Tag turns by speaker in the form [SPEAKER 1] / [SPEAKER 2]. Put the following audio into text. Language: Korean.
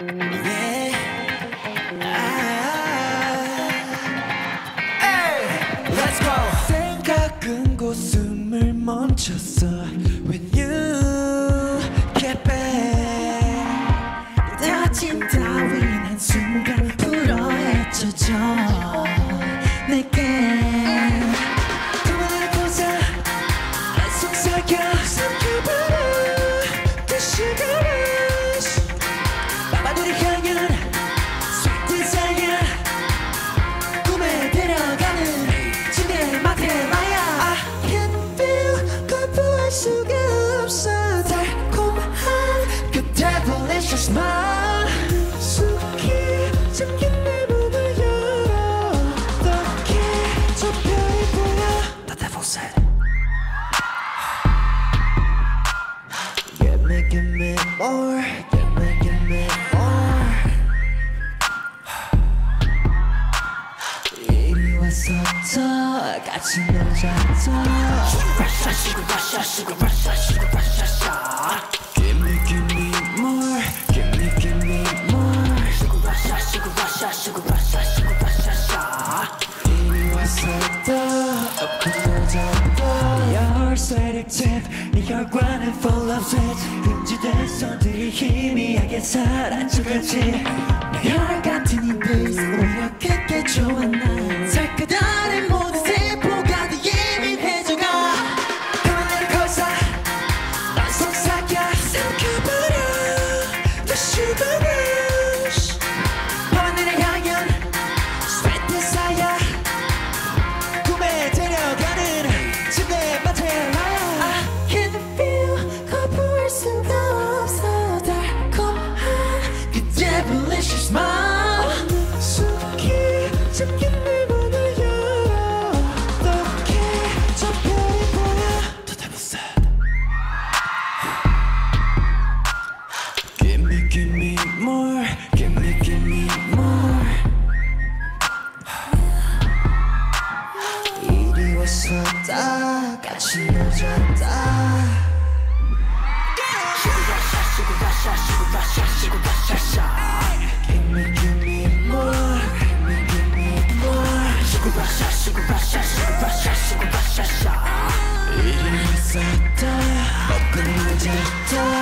[SPEAKER 1] Yeah. Hey, let's go. 생각은 고숨을 멈췄어. When you get back, 다친 따윈 한순간 불어헤쳐져 내게. 그만하고자 속삭여 삼켜버려 그 시간을. 마마들이 향연 Sweet desire 꿈에 데려가는 침대 마테라야. I can feel 거부할 수가 없어. 달콤한 그 devilish smile. 숙이 잠긴 내 문을 열어. 어떻게 저 별이 보여. The devil said give me more. Give me more. 이리 와서 더 같이 놀자 더. Give me more. Give me more. 이리 와서 더 놀자 더. You're so addictive. 네 혈관은 full of sweat. 금지된 손들이 희미하게 사라져가지. 내 혈관 같은 이 place 오히려 그게 좋아. 난 살까다는 모든 세포가 더 예민해져가. 그만해 거기서 난 속삭여 삼켜버려 The sugar rush. 밤하늘의 향연 Sweet desire 꿈에 데려가는 침대 마테라야. I can feel 거부할 수가 없어. 달콤한 그 devilish smile. 숙이 잠긴 내 문을 열어. 어떻게 저 별이 보여. The devil said Give me more. Give me more. 이리 와서 다 같이 놀자. Give me more. Give me more. 이리 와서 다 먹고 놀자.